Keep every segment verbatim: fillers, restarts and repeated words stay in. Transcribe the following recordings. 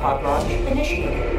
Pod launch initiated.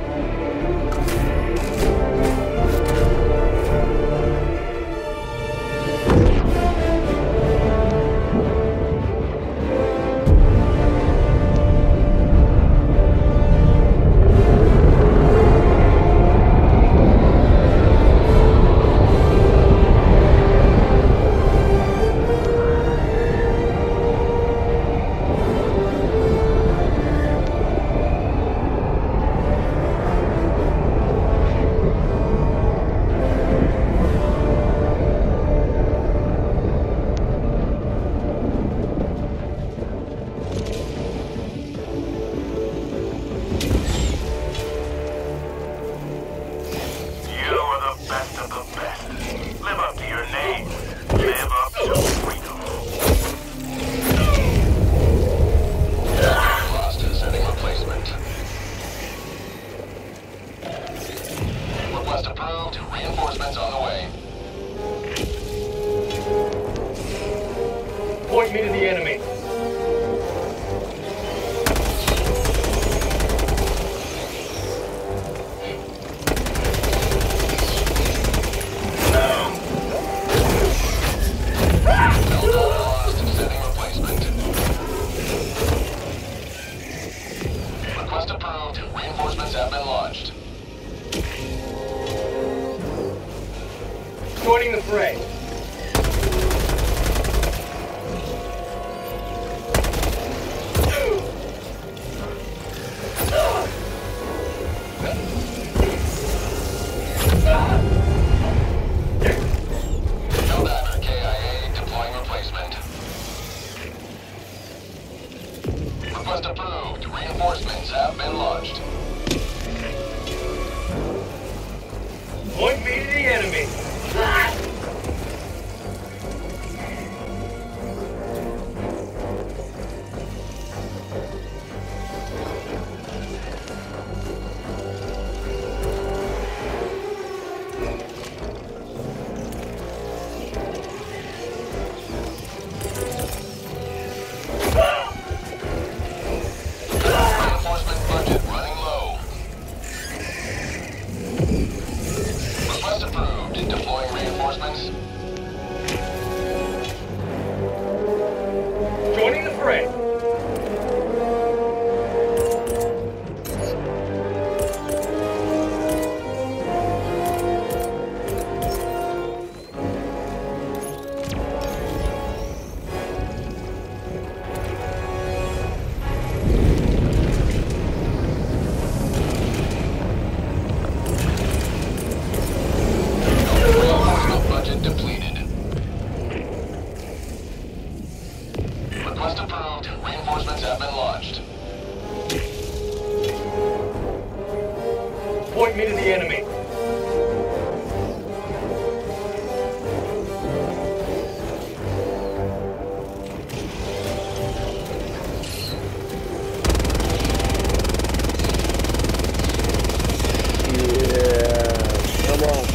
Point me to the enemy. Request approved. Reinforcements have been launched. Joining the fray. Helldiver K I A deploying replacement. Request approved. Reinforcements have been launched. Point me to the enemy. Reinforcement budget running low. Request approved. Deploying reinforcements. Joining the fray. Reinforcement budget depleted. Request approved. Reinforcements have been launched. Point me to the enemy. Yeah, come on.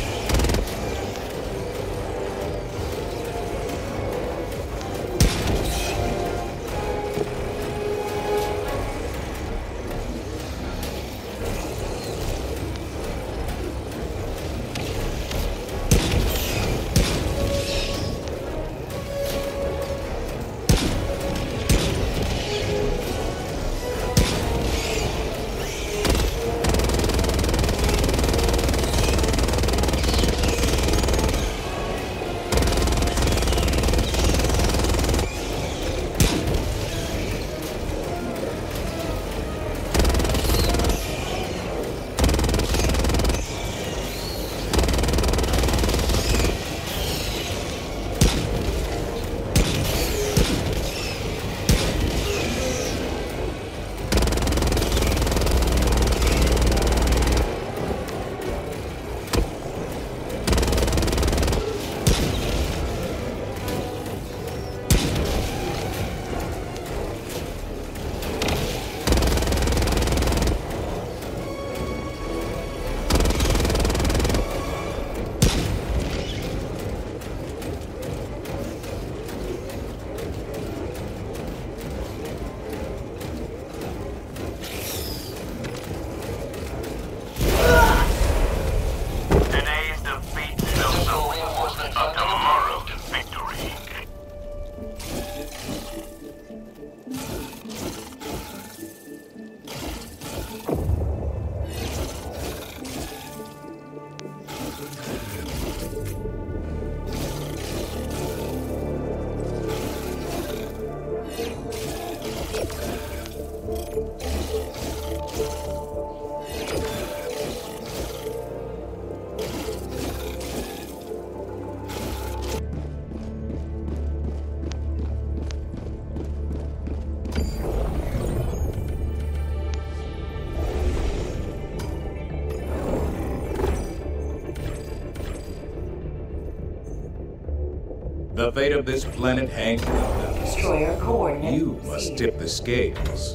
The fate of this planet hangs with us. Destroyer coordinates. You must tip the scales.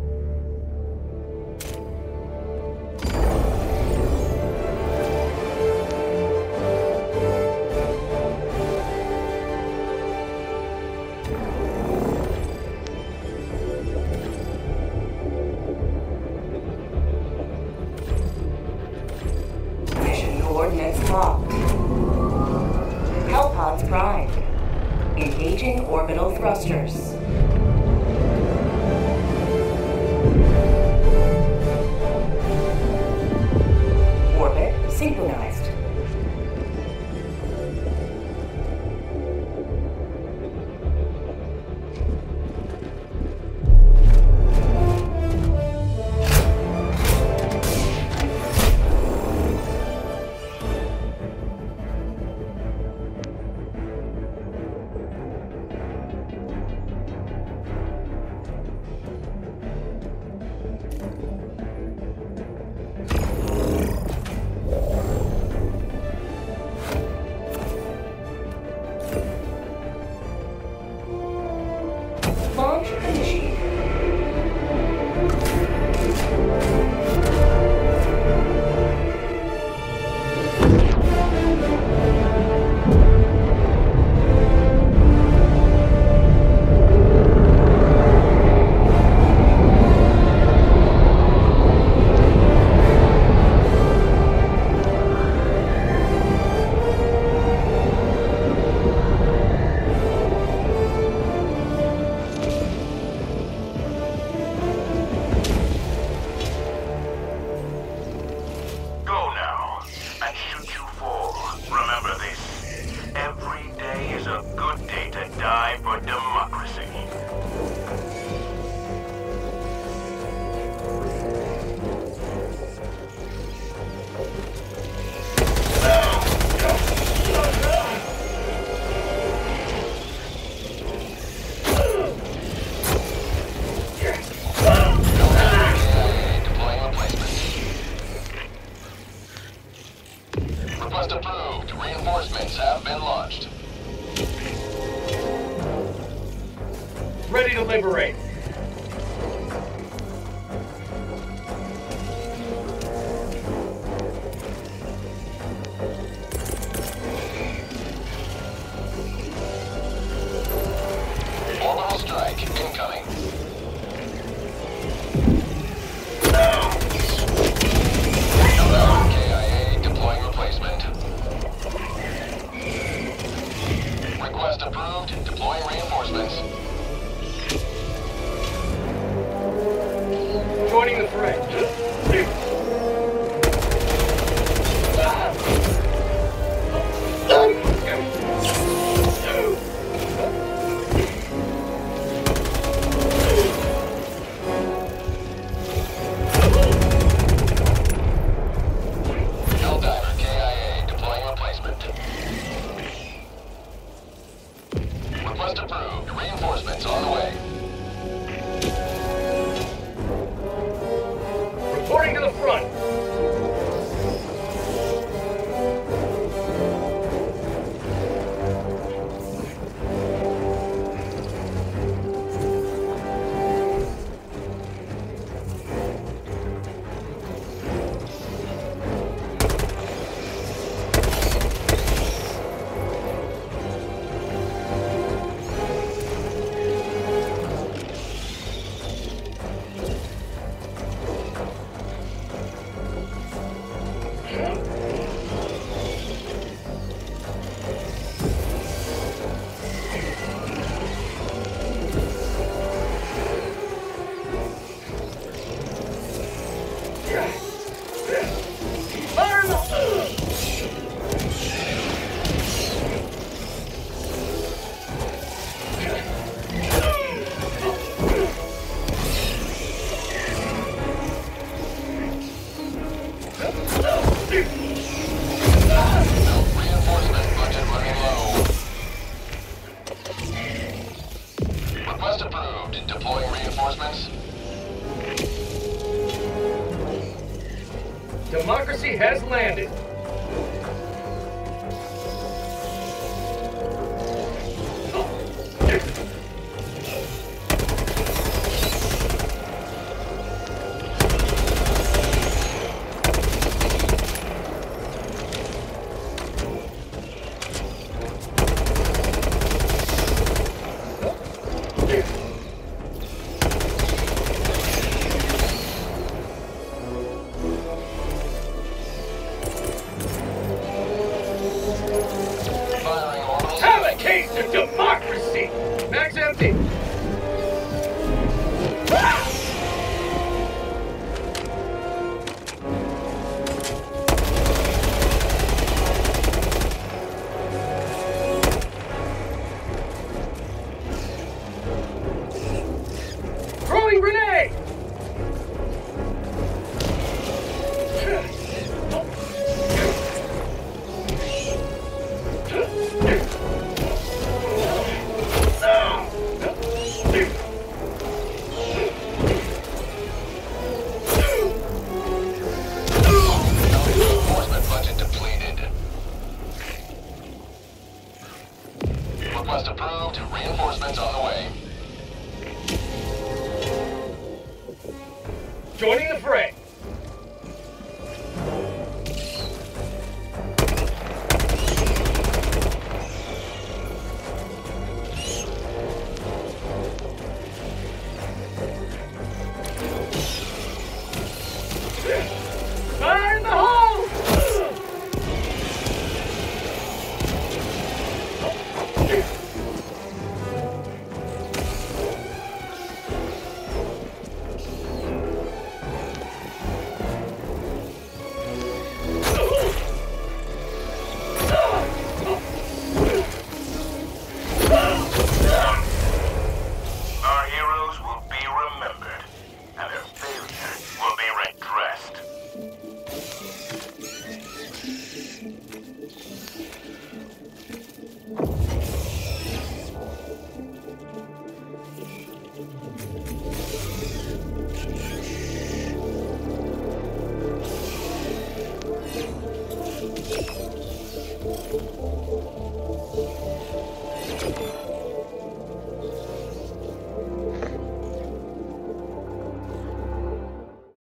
Mission coordinates locked. Hellpods prime. Engaging orbital thrusters. Orbit synchronized. Launch initiated. Go now and shoot you fall. Remember this. Every day is a good day to die for democracy. Deploying replacements. Request approved. Reinforcements have been launched. Ready to liberate. Orbital strike incoming. K I A deploying replacement. Request approved. Deploying reinforcements. Joining the fray. Helldiver K I A deploying replacement. Request approved. Reinforcements on the way. Reporting to the front. Fire in the... Reinforcement budget running low. Request approved. Deploying reinforcements. Democracy has landed. Request approved. Reinforcements on the way. Joining the fray.